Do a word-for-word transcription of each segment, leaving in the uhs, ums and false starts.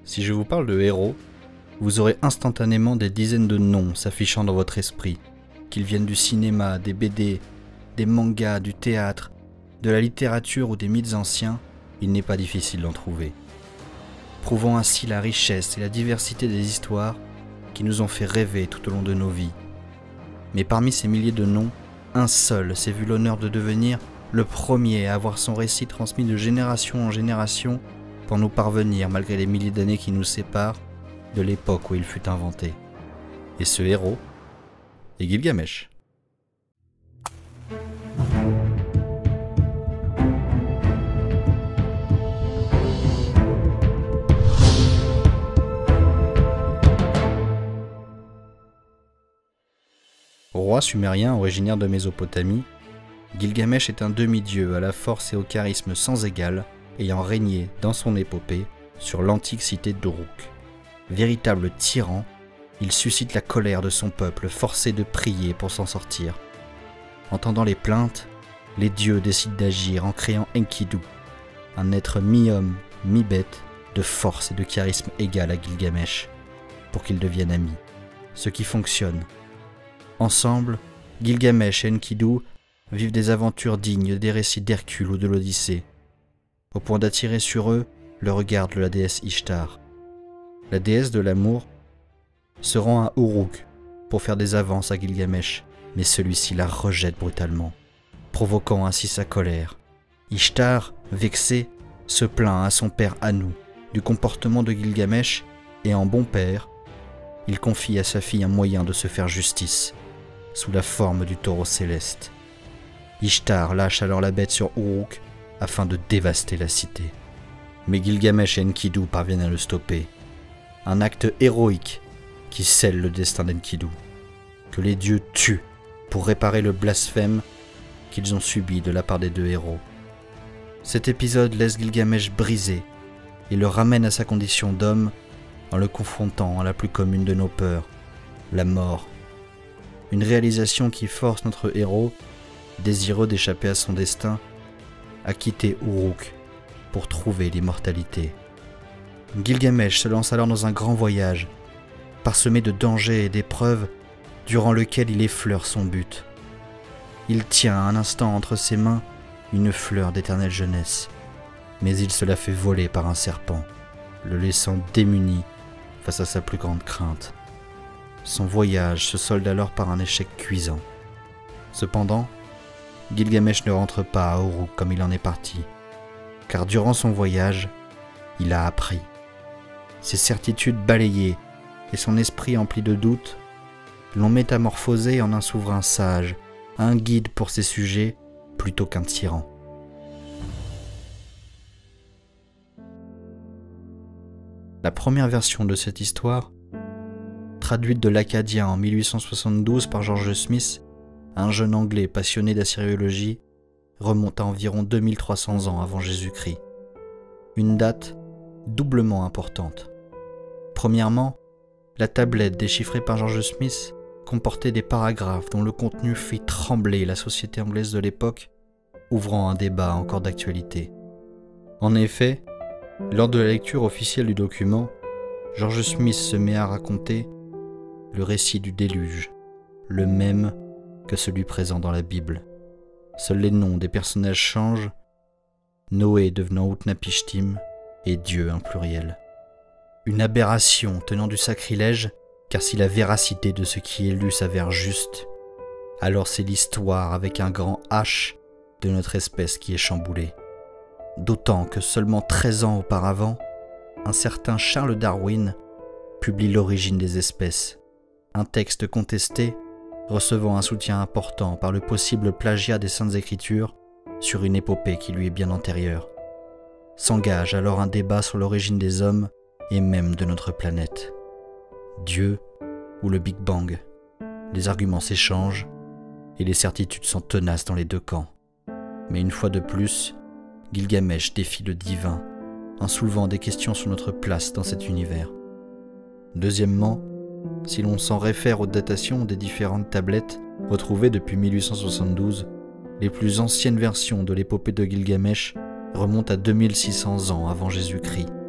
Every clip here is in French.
Si je vous parle de héros, vous aurez instantanément des dizaines de noms s'affichant dans votre esprit, qu'ils viennent du cinéma, des B D, des mangas, du théâtre, de la littérature ou des mythes anciens, il n'est pas difficile d'en trouver. Prouvant ainsi la richesse et la diversité des histoires qui nous ont fait rêver tout au long de nos vies. Mais parmi ces milliers de noms, un seul s'est vu l'honneur de devenir le premier à avoir son récit transmis de génération en génération pour nous parvenir, malgré les milliers d'années qui nous séparent, de l'époque où il fut inventé. Et ce héros est Gilgamesh. Roi sumérien originaire de Mésopotamie, Gilgamesh est un demi-dieu à la force et au charisme sans égal, ayant régné dans son épopée sur l'antique cité d'Uruk. Véritable tyran, il suscite la colère de son peuple forcé de prier pour s'en sortir. Entendant les plaintes, les dieux décident d'agir en créant Enkidu, un être mi-homme, mi-bête, de force et de charisme égal à Gilgamesh, pour qu'ils deviennent amis, ce qui fonctionne. Ensemble, Gilgamesh et Enkidu vivent des aventures dignes des récits d'Hercule ou de l'Odyssée, au point d'attirer sur eux le regard de la déesse Ishtar. La déesse de l'amour se rend à Uruk pour faire des avances à Gilgamesh, mais celui-ci la rejette brutalement, provoquant ainsi sa colère. Ishtar, vexée, se plaint à son père Anu du comportement de Gilgamesh et en bon père, il confie à sa fille un moyen de se faire justice, sous la forme du taureau céleste. Ishtar lâche alors la bête sur Uruk afin de dévaster la cité. Mais Gilgamesh et Enkidu parviennent à le stopper. Un acte héroïque qui scelle le destin d'Enkidu, que les dieux tuent pour réparer le blasphème qu'ils ont subi de la part des deux héros. Cet épisode laisse Gilgamesh brisé et le ramène à sa condition d'homme en le confrontant à la plus commune de nos peurs, la mort. Une réalisation qui force notre héros, désireux d'échapper à son destin, à quitter Uruk pour trouver l'immortalité. Gilgamesh se lance alors dans un grand voyage, parsemé de dangers et d'épreuves, durant lequel il effleure son but. Il tient un instant entre ses mains une fleur d'éternelle jeunesse, mais il se la fait voler par un serpent, le laissant démuni face à sa plus grande crainte. Son voyage se solde alors par un échec cuisant. Cependant, Gilgamesh ne rentre pas à Uruk comme il en est parti, car durant son voyage, il a appris. Ses certitudes balayées et son esprit empli de doutes l'ont métamorphosé en un souverain sage, un guide pour ses sujets plutôt qu'un tyran. La première version de cette histoire, traduite de l'acadien en mille huit cent soixante-douze par George Smith, un jeune anglais passionné d'assyriologie, remonte à environ deux mille trois cents ans avant Jésus-Christ. Une date doublement importante. Premièrement, la tablette déchiffrée par George Smith comportait des paragraphes dont le contenu fit trembler la société anglaise de l'époque, ouvrant un débat encore d'actualité. En effet, lors de la lecture officielle du document, George Smith se met à raconter le récit du déluge, le même que celui présent dans la Bible. Seuls les noms des personnages changent, Noé devenant Utnapishtim et Dieu un pluriel. Une aberration tenant du sacrilège, car si la véracité de ce qui est lu s'avère juste, alors c'est l'histoire avec un grand H de notre espèce qui est chamboulée. D'autant que seulement treize ans auparavant, un certain Charles Darwin publie L'origine des espèces, un texte contesté recevant un soutien important par le possible plagiat des Saintes Écritures sur une épopée qui lui est bien antérieure. S'engage alors un débat sur l'origine des hommes et même de notre planète. Dieu ou le Big Bang? Les arguments s'échangent et les certitudes sont tenaces dans les deux camps. Mais une fois de plus, Gilgamesh défie le divin en soulevant des questions sur notre place dans cet univers. Deuxièmement, si l'on s'en réfère aux datations des différentes tablettes retrouvées depuis mille huit cent soixante-douze, les plus anciennes versions de l'épopée de Gilgamesh remontent à deux mille six cents ans avant Jésus-Christ,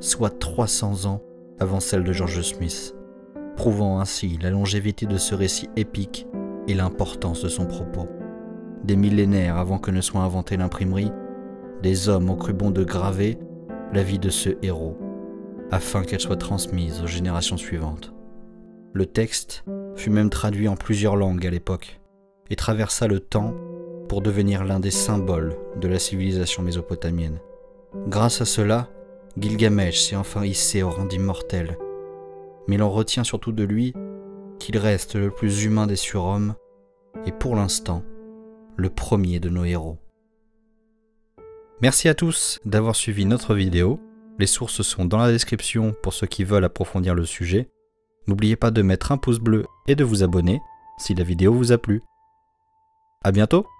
soit trois cents ans avant celle de George Smith, prouvant ainsi la longévité de ce récit épique et l'importance de son propos. Des millénaires avant que ne soit inventée l'imprimerie, des hommes ont cru bon de graver la vie de ce héros, afin qu'elle soit transmise aux générations suivantes. Le texte fut même traduit en plusieurs langues à l'époque, et traversa le temps pour devenir l'un des symboles de la civilisation mésopotamienne. Grâce à cela, Gilgamesh s'est enfin hissé au rang d'immortel, mais l'on retient surtout de lui qu'il reste le plus humain des surhommes, et pour l'instant, le premier de nos héros. Merci à tous d'avoir suivi notre vidéo. Les sources sont dans la description pour ceux qui veulent approfondir le sujet. N'oubliez pas de mettre un pouce bleu et de vous abonner si la vidéo vous a plu. À bientôt!